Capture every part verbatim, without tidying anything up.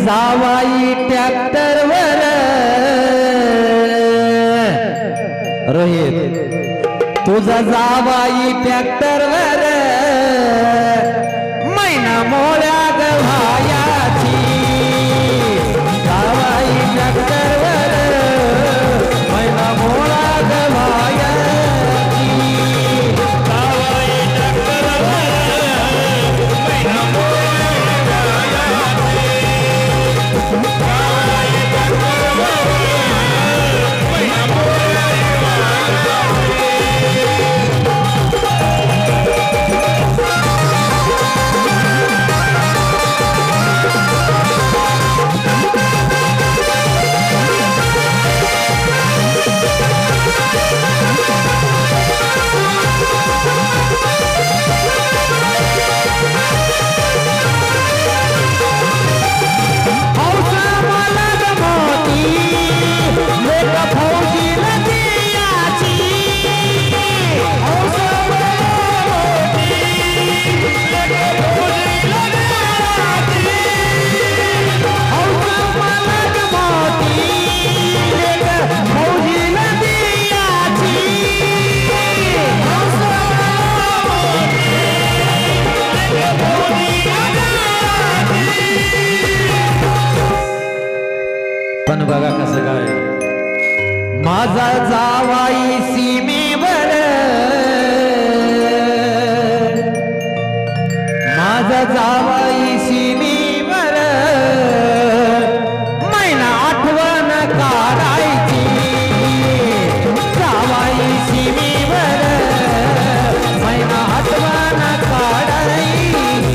जावाई ट्रॅक्टर वर रोहित तुझा जावाई ट्रॅक्टर वर मैना मोळ्या गव्हायाची जावाई ट्रॅक्टर वर मैना मोळ्या गव्हायाची जावाई ट्रॅक्टर वर मैना पण बघा कसं काय माझा जावाई सीमेवर माझा जावाई सीमेवर मैना आठवण काढायची जावाई सीमेवर मैना आठवण काढायची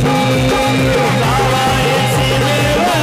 जावाई सीमेवर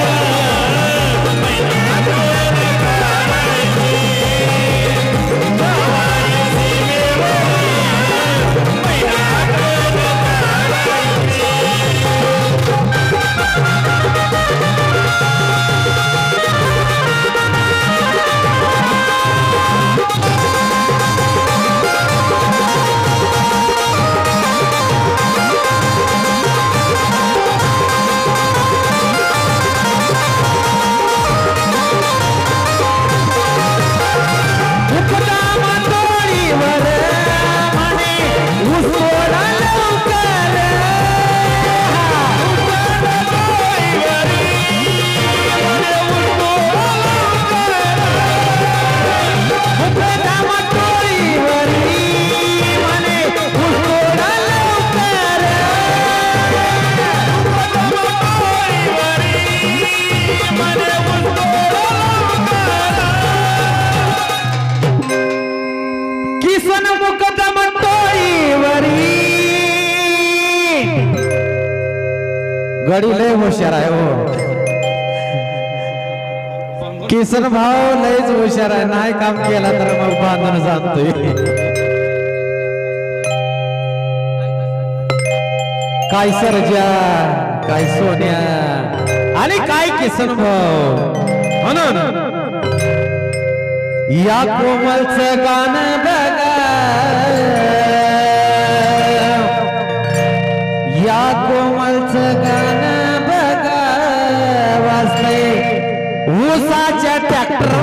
गडी लय हुशार आहे हो किसन भाऊ लयच हुशार आहे नाही काम केला तर मग बांधून जातोय काय सरजा काय सोन्या आणि काय किसन भाऊ म्हणून या कोमलचं गाणं बघा या कोमलचं गाणं बघा वाजतंय ऊसाच्या ट्रॅक्टर